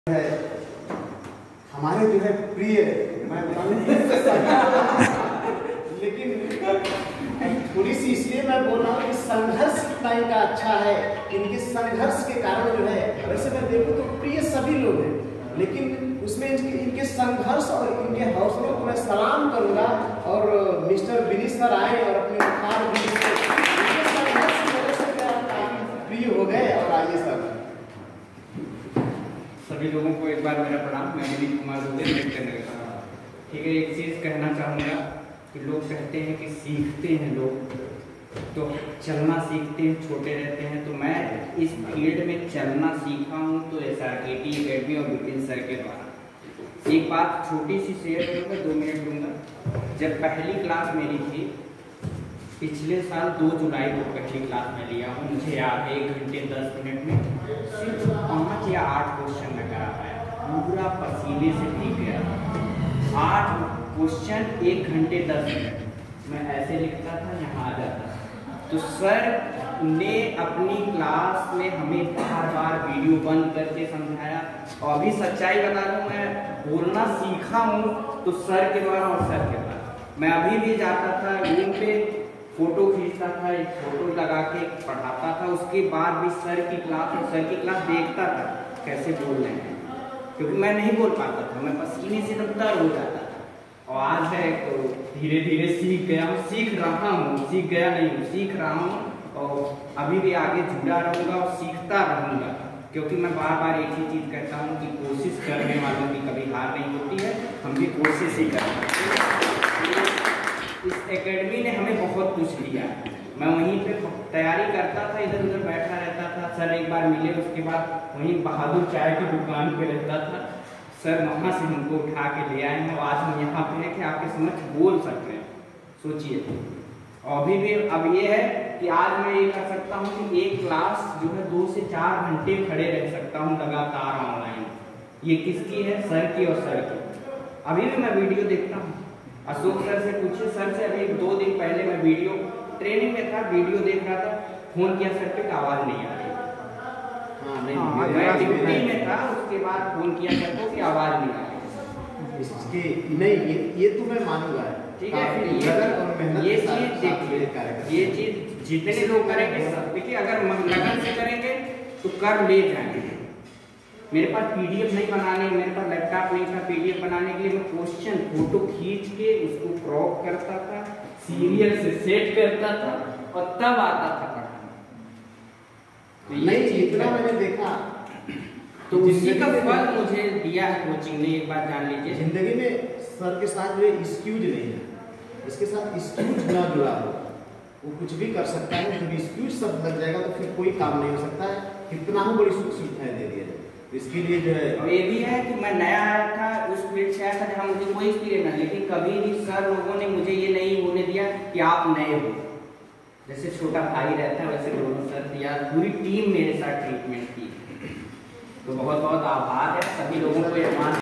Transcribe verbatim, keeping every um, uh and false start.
है हमारे जो है प्रिय, मैं बताऊं लेकिन थोड़ी सी इसलिए मैं बोल रहा हूँ कि संघर्ष कितना इनका अच्छा है। इनके संघर्ष के कारण जो है, वैसे मैं देखूँ तो प्रिय सभी लोग हैं, लेकिन उसमें इनके, इनके संघर्ष और इनके हौसलों को मैं सलाम करूँगा। और मिस्टर विनी सर आए और अपने उपहार भी संघर्ष की वजह से काफी प्रिय हो गए। और आइए सर, सभी लोगों को एक बार मेरा प्रणाम। मैं विनीत कुमार दुबे देखते नगर। ठीक है, एक चीज़ कहना चाहूँगा कि लोग कहते हैं कि सीखते हैं लोग तो चलना सीखते हैं छोटे रहते हैं, तो मैं इस फील्ड में चलना सीखा हूँ तो S R K T academy और विपिन सर के द्वारा। एक बात छोटी सी शेयर करूँगा, दो मिनट दूँगा। जब पहली क्लास मेरी थी पिछले साल दो जुलाई को पहली क्लास में लिया हूँ, मुझे याद है एक घंटे दस मिनट में सिर्फ पाँच या आठ क्वेश्चन में करा पाया, पूरा पसीने से भीग गया। आठ क्वेश्चन एक घंटे दस मिनट मैं ऐसे लिखता था, यहाँ आ जाता था। तो सर ने अपनी क्लास में हमें बार बार वीडियो बंद करके समझाया। और अभी सच्चाई बता दूँ, मैं बोलना सीखा हूँ तो सर के द्वारा और सर के द्वारा। मैं अभी भी जाता था रूम पे, फोटो खींचता था, एक फोटो लगा के पढ़ाता था, उसके बाद भी सर की क्लास और सर की क्लास देखता था कैसे बोल रहे हैं, क्योंकि मैं नहीं बोल पाता था, मैं पसीने से तर हो जाता था। और आज है तो धीरे धीरे सीख गया हूँ, सीख रहा हूँ, सीख गया नहीं हूँ, सीख रहा हूँ। और अभी भी आगे जुड़ा रहूँगा और सीखता रहूँगा, क्योंकि मैं बार बार एक ही चीज़ कहता हूँ कि कोशिश करने वालों की कभी हार नहीं होती है। हम भी कोशिश ही करते हैं। इस एकेडमी ने हमें बहुत कुछ दिया। मैं वहीं पे तैयारी करता था, इधर उधर बैठा रहता था। सर एक बार मिले, उसके बाद वहीं बहादुर चाय की दुकान पे रहता था। सर वहाँ से हमको उठा के ले आए हैं और आज हम यहाँ पे हैं कि आपके समक्ष बोल सकते हैं। सोचिए, और अभी भी अब ये है कि आज मैं ये कर सकता हूँ कि एक क्लास जो है दो से चार घंटे खड़े रह सकता हूँ लगातार ऑनलाइन। ये किसकी है? सर की और सर की। अभी भी मैं वीडियो देखता हूँ। अशोक सर से पूछे, सर से अभी दो दिन पहले मैं वीडियो ट्रेनिंग में था, वीडियो देख रहा था, फोन किया सर पे, आवाज नहीं आ रही। हाँ, नहीं, हाँ, मैं ड्यूटी में था, उसके बाद फोन किया सर को कि आवाज नहीं आ रही। इसके नहीं, ये ये तो मैं मानूंगा, ठीक है। फिर ये ये चीज देखिए, ये चीज जितने लोग करेंगे सब, देखिए अगर लगन से करेंगे तो कर ले जाएंगे। मेरे पास पीडीएफ नहीं बनाने, मेरे पास लैपटॉप नहीं था पीडीएफ बनाने के लिए। मैं क्वेश्चन फोटो खींच के उसको क्रॉप करता था, सीरियल से सेट करता था और तब आता था पढ़ाना। तो ये इतना मैंने देखा, तो उसी का फल मुझे दिया है कोचिंग ने। एक बात जान लीजिए, जिंदगी में सर के साथ जो एक्सक्यूज नहीं है, इसके साथ एक्सक्यूज ना जुड़ा हो, वो कुछ भी कर सकता है। जब एक्सक्यूज शब्द लग जाएगा तो फिर कोई काम नहीं हो सकता है। कितना ही बड़ी सुख सुविधाएं दे दिया जाए, इसके लिए जो है। और ये भी है कि मैं नया आया था, उस फील्ड से आया था जहाँ मुझे कोई एक्सपीरियंस नहीं, लेकिन कभी भी सर लोगों ने मुझे ये नहीं होने दिया कि आप नए हो। जैसे छोटा भाई रहता है वैसे दोनों सर दिया, पूरी टीम मेरे साथ ट्रीटमेंट की। तो बहुत बहुत आभार है सभी लोगों को।